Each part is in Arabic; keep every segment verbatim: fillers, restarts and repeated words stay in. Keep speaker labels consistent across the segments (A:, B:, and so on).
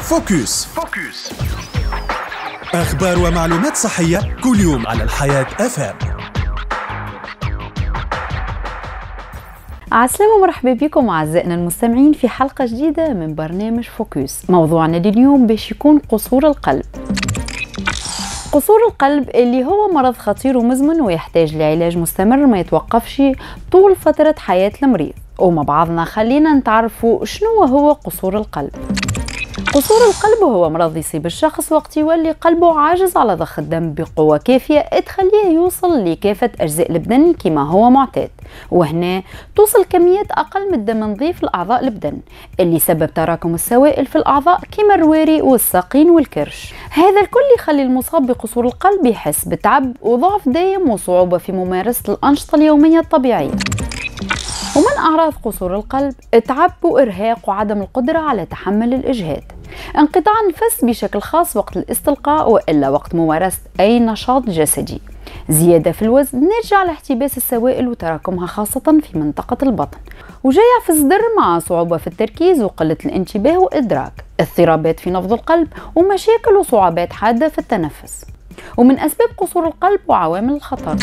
A: فوكس. فوكس. أخبار ومعلومات صحية كل يوم على الحياة اف ام.
B: عسلامة ومرحبا بكم أعزائنا المستمعين في حلقة جديدة من برنامج فوكس. موضوعنا لليوم باش يكون قصور القلب. قصور القلب اللي هو مرض خطير ومزمن ويحتاج لعلاج مستمر ما يتوقفش طول فترة حياة المريض. ومع بعضنا خلينا نتعرفوا شنو هو قصور القلب. قصور القلب هو مرض يصيب الشخص وقت يولي قلبه عاجز على ضخ الدم بقوة كافية تخليه يوصل لكافة أجزاء البدن كما هو معتاد، وهنا توصل كميات أقل من الدم نظيف لأعضاء البدن اللي سبب تراكم السوائل في الأعضاء كما الرواري والساقين والكرش. هذا الكل يخلي المصاب بقصور القلب يحس بتعب وضعف دايم وصعوبة في ممارسة الأنشطة اليومية الطبيعية. ومن أعراض قصور القلب تعب وإرهاق وعدم القدرة على تحمل الإجهاد، انقطاع النفس بشكل خاص وقت الاستلقاء وإلا وقت ممارسة أي نشاط جسدي، زيادة في الوزن نرجع لاحتباس السوائل وتراكمها خاصة في منطقة البطن، وجيع في الصدر مع صعوبة في التركيز وقلة الانتباه وإدراك، اضطرابات في نبض القلب ومشاكل وصعوبات حادة في التنفس. ومن أسباب قصور القلب وعوامل الخطر،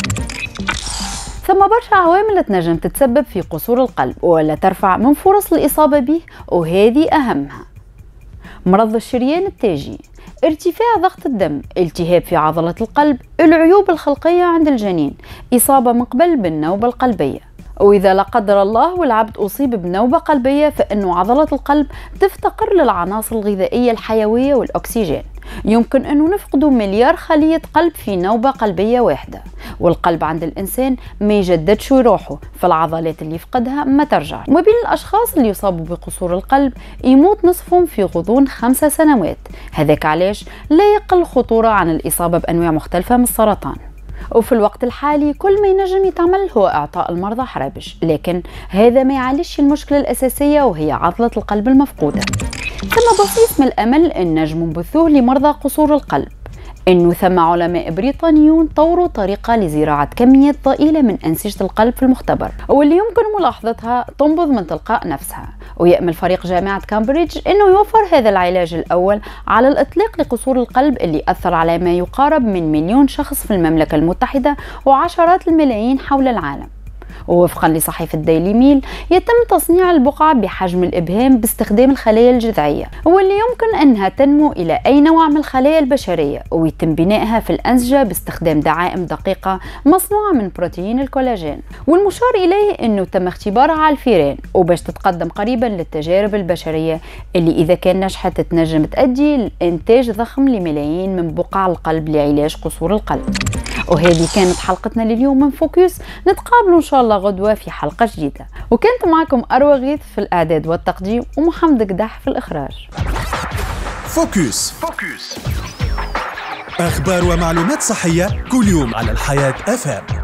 B: ثم برشا عوامل تنجم تتسبب في قصور القلب ولا ترفع من فرص الإصابة به، وهذه أهمها: مرض الشريان التاجي، ارتفاع ضغط الدم، التهاب في عضلة القلب، العيوب الخلقية عند الجنين، إصابة من قبل بالنوبة القلبية. وإذا لا قدر الله والعبد أصيب بنوبة قلبية فإنه عضلة القلب تفتقر للعناصر الغذائية الحيوية والأكسجين، يمكن أنه نفقد مليار خلية قلب في نوبة قلبية واحدة، والقلب عند الإنسان ما يجددش روحه، فالعضلات اللي يفقدها ما ترجع. وما بين الأشخاص اللي يصابوا بقصور القلب يموت نصفهم في غضون خمسة سنوات، هذاك علاش لا يقل خطورة عن الإصابة بأنواع مختلفة من السرطان. وفي الوقت الحالي كل ما ينجم يتعمل هو إعطاء المرضى حرابش، لكن هذا ما يعالجش المشكلة الأساسية وهي عضلة القلب المفقودة. ثم بصيص من الأمل إن نجم نبثوه لمرضى قصور القلب، إنه ثم علماء بريطانيون طوروا طريقة لزراعة كميات ضئيلة من أنسجة القلب في المختبر، واللي يمكن ملاحظتها تنبض من تلقاء نفسها. ويأمل فريق جامعة كامبريدج إنه يوفر هذا العلاج الأول على الإطلاق لقصور القلب اللي أثر على ما يقارب من مليون شخص في المملكة المتحدة وعشرات الملايين حول العالم. ووفقا لصحيفة ديلي ميل يتم تصنيع البقع بحجم الإبهام باستخدام الخلايا الجذعية، واللي يمكن أنها تنمو إلى أي نوع من الخلايا البشرية، ويتم بنائها في الأنسجة باستخدام دعائم دقيقة مصنوعة من بروتين الكولاجين. والمشار إليه أنه تم اختبارها على الفئران وباش تتقدم قريبا للتجارب البشرية اللي إذا كان نجحت تنجم تؤدي لإنتاج ضخم لملايين من بقع القلب لعلاج قصور القلب. وهذه كانت حلقتنا لليوم من فوكس، نتقابلوا إن شاء الله غدوة في حلقة جديدة. وكنت معكم أروى غيث في الإعداد والتقديم ومحمد قداح في الإخراج.
A: فوكس. فوكس. أخبار ومعلومات صحية كل يوم على الحياة اف ام.